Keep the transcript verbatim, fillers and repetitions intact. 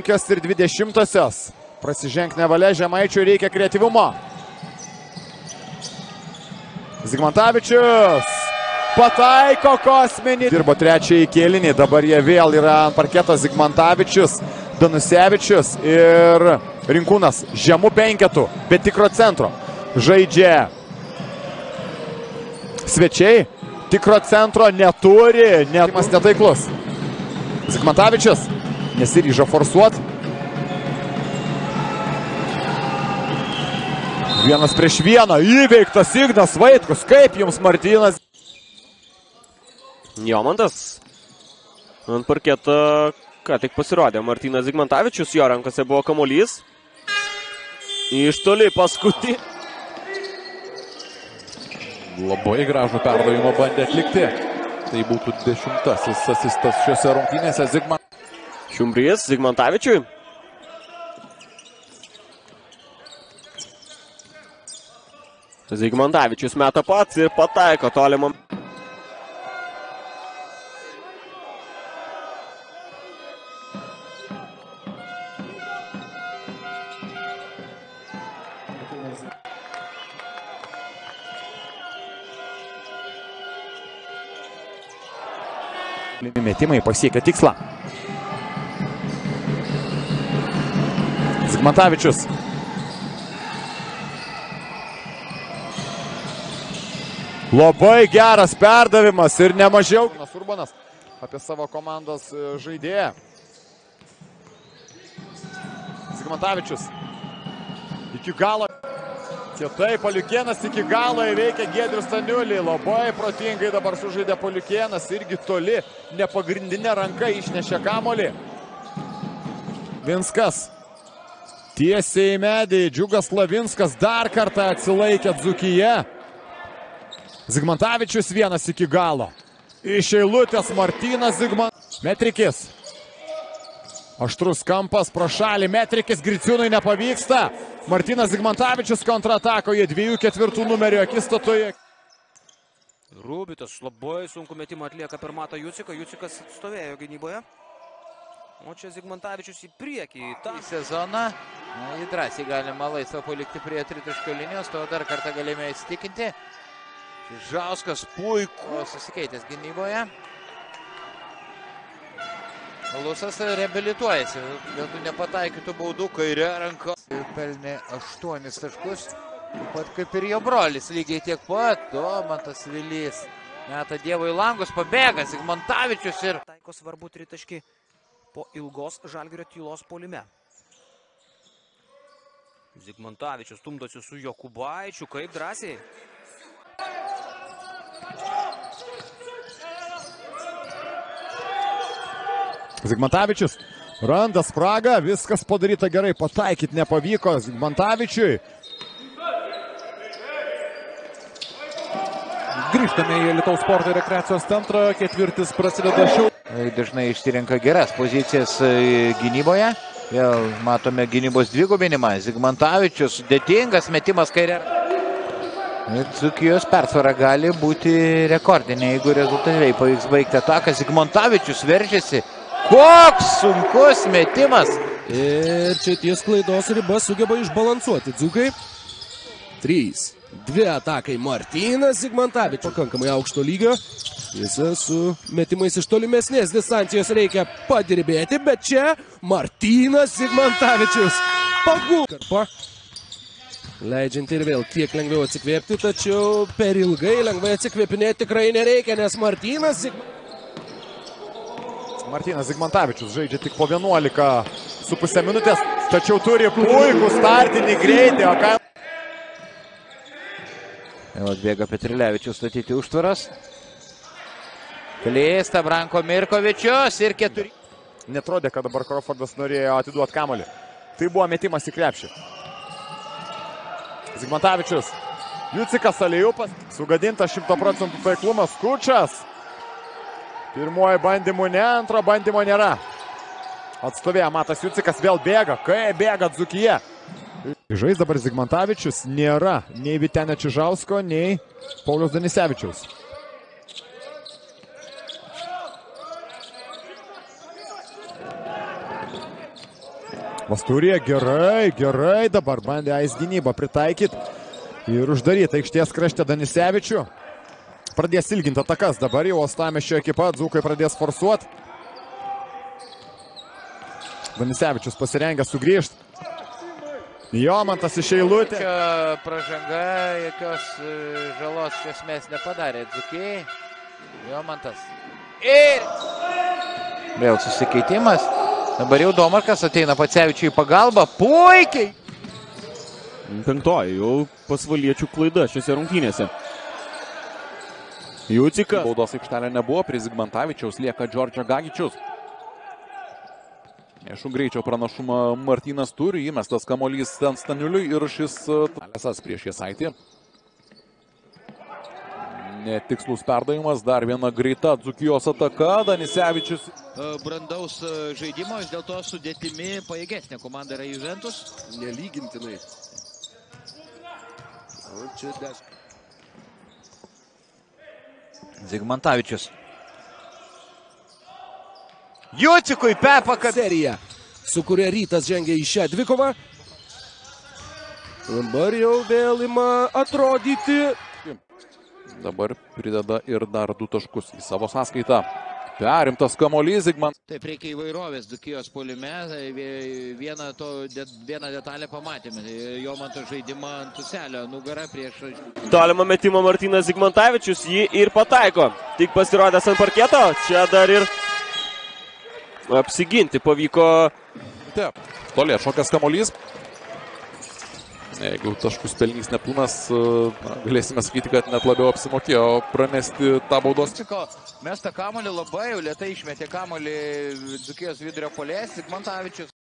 penkios ir dvi dešimtosios. Prasiženk nevalia, Žemaičiui reikia kreatyvumo. Zigmantavičius pataiko kosminį. Dirbo trečiąjį kėlinį, dabar jie vėl yra ant parketo. Zigmantavičius, Danusevičius ir Rinkūnas žemų penketų, bet tikro centro. Žaidžia svečiai, tikro centro neturi, netimas netaiklus. Zigmantavičius nesiryžo forsuoti. Vienas prieš vieną, įveiktas Ignas Vaitkus, kaip jums Martynas? Jomantas ant parketo ką tik pasirodė. Martynas Zigmantavičius, jo rankose buvo kamuolys. Iš toli paskutį. Labai gražų perdavimą bandė atlikti. Tai būtų dešimtasis asistas šiose rungtynėse. Zigman... Šiumbrys Zigmantavičiui. Zigmantavičius meta pats ir pataiko tolimam. Metimai pasiekia tikslą. Zigmantavičius. Labai geras perdavimas ir nemažiau. Urbanas apie savo komandos žaidėją. Zigmantavičius. Iki galo. Kietai Paliukėnas iki galo įveikia Giedrių Staniulį. Labai protingai dabar sužaidė Paliukėnas. Irgi toli, ne pagrindinė ranka išnešė kamuolį. Vinskas. Tiesiai į medį. Džiugas Lavinskas dar kartą atsilaikė Dzukija. Zigmantavičius vienas iki galo. Iš eilutės Martynas Zigmantavičius. Metrikis. Aštrus kampas pro šalį. Metrikis Griciūnui nepavyksta. Martynas Zigmantavičius kontratakoje dviejų ketvirtų numerio akistatoje. Rubitas labai sunku metimą atlieka per Matą Juciką. Jucikas stovėjo gynyboje. O čia Zigmantavičius į priekį. Į sezoną jį drąsiai galima laisvą palikti prie tritaškio linijos. To dar kartą galime įsitikinti. Žauskas puiku susikeitęs gynyboje. Lusas reabilituojasi, dėl tų nepataikytų baudų kairė ranka. Pelnė aštuonis taškus, taip pat kaip ir jo brolis, lygiai tiek pat. Domantas Vilys meta Dievo į langus, pabėga Zigmantavičius ir... Taiko svarbu tritaškį po ilgos Žalgirio tylos puolime. Zigmantavičius stumdosi su Jokubaičiu, kaip drąsiai. Zigmantavičius randa spragą, viskas padaryta gerai, pataikyti nepavyko Zigmantavičiui. Grįžtame į Lietuvos sporto ir rekreacijos centrą, ketvirtis prasideda šiau. Dažnai išsirenka geras pozicijas gynyboje. Vėl matome gynybos dvigubinimą. Zigmantavičius, sudėtingas metimas kairė. Ir Dzukijos persvara gali būti rekordinė, jeigu rezultatyviai pavyks baigti ataką. Zigmantavičius veržiasi. Koks sunkus metimas. Ir čia ties klaidos ribas sugeba išbalansuoti Dzukai. Trys. Dvi atakai Martynas Zigmantavičius. Pakankamai aukšto lygio. Jis su metimais iš tolimesnės distancijos reikia padirbėti, bet čia Martynas Zigmantavičius. Pagūkarpa. Leidžianti ir vėl kiek lengviau atsikvėpti, tačiau per ilgai lengvai atsikvėpinėti tikrai nereikia, nes Martynas Zigmantavičius. Martynas Zigmantavičius žaidžia tik po vienuolika su pusę minutės, tačiau turi puikų startinį greitį. O ką... Jau atbėga Petrilevičius statyti užtvaras. Klysta Branko Mirkovičius ir keturi. Netrodė, kad dabar Crawfordas norėjo atiduoti kamuolį. Tai buvo metimas į krepšį. Zigmantavičius. Jucikas Aliupas. Sugadintas šimto procentų taiklumas. Kučas. Pirmoji bandymų ne, antro bandymo nėra. Atstovėjo Matas Jucikas, vėl bėga. Kai bėga Dzukija. Žais dabar Zigmantavičius nėra nei Vytenio Čižausko, nei Pauliaus Danisevičiaus. Vasturija gerai, gerai dabar bandė Ais gynybą pritaikyti ir uždaryti aikštės krašte Danisevičių. Pradės ilginti atakas, dabar jau Uostamiesčio ekipa, Dzūkai pradės forsuoti. Danisevičius pasirengęs sugrįžti. Jomantas iš eilutės. Čia pražanga, jokios žalos iš esmės nepadarė Dzukijai. Jomantas. Ir vėl susikeitimas. Dabar jau Domarkas ateina Pacevičiui į pagalbą. Puikiai! Penktoji jau pasvaliečių klaida šiose rungtynėse. Jucikas. Baudos aikštelė nebuvo, prie Zigmantavičiaus lieka Džordžio Gagičius. Iš greičio pranašumą Martynas turi, įmestas kamuolys ten Staniuliui ir šis Alesas prieš Jesaitį. Netikslus perdavimas, dar viena greita Dzukijos ataka, Danisevičius. Brandaus žaidimo, vis dėl to sudėtimi pajėgesnė komanda yra Juventus. Nelygintinai. O čia des. Zigmantavičius. Jucikui Pepaka. Serija, su kuria Rytas žengia į šią dvikovą. Dabar jau vėl ima atrodyti. Dabar prideda ir dar du taškus į savo sąskaitą. Perimtas kamuolys Zigmant. Taip, reikia įvairovės Dzukijos puolime. Vieną, to, vieną detalę pamatėme. Jomanto žaidimą ant tuselio, nugarą prieš... Tolimą metimą Martynas Zigmantavičius jį ir pataiko. Tik pasirodęs ant parketo, čia dar ir apsiginti pavyko. Taip, toli atšokęs kamuolys. Jeigu taškus pelnys Neptūnas, galėsime sakyti, kad net labiau apsimokėjo pramesti tą baudos. Mestą kamuolį labai jau lėtai išmetė kamuolį Dzukijos vidurio puolėjas Zigmantavičius.